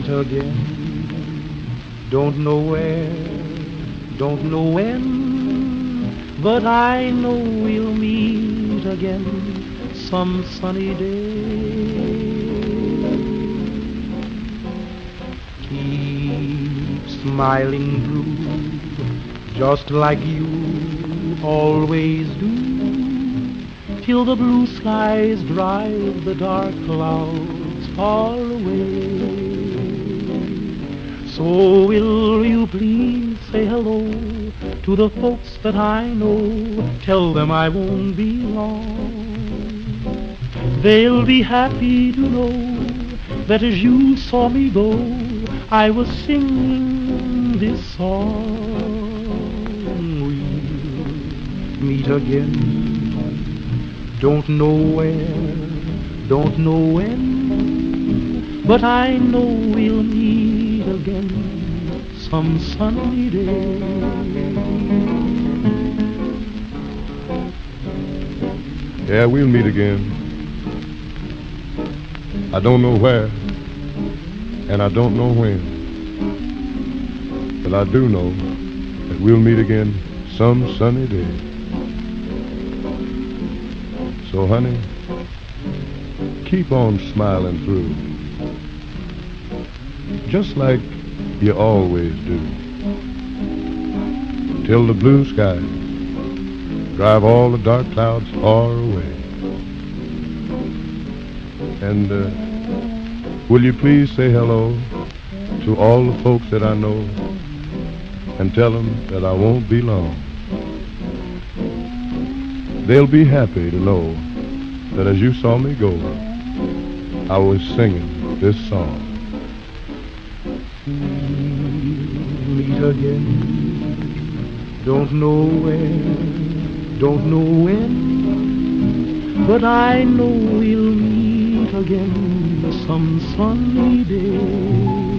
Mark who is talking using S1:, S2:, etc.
S1: meet again. Don't know where, don't know when, but I know we'll meet again some sunny day. Keep smiling blue, just like you always do, till the blue skies drive the dark clouds far away. So will you please say hello to the folks that I know? Tell them I won't be long. They'll be happy to know that as you saw me go, I was singing this song. We'll meet again. Don't know where, don't know when, but I know we'll meet again some sunny day.
S2: Yeah, we'll meet again. I don't know where, and I don't know when, but I do know that we'll meet again some sunny day. So, honey, keep on smiling through, just like you always do, till the blue skies drive all the dark clouds far away. And will you please say hello to all the folks that I know and tell them that I won't be long. They'll be happy to know that as you saw me go, I was singing this song.
S1: Meet again, don't know where, don't know when, but I know we'll meet again some sunny day.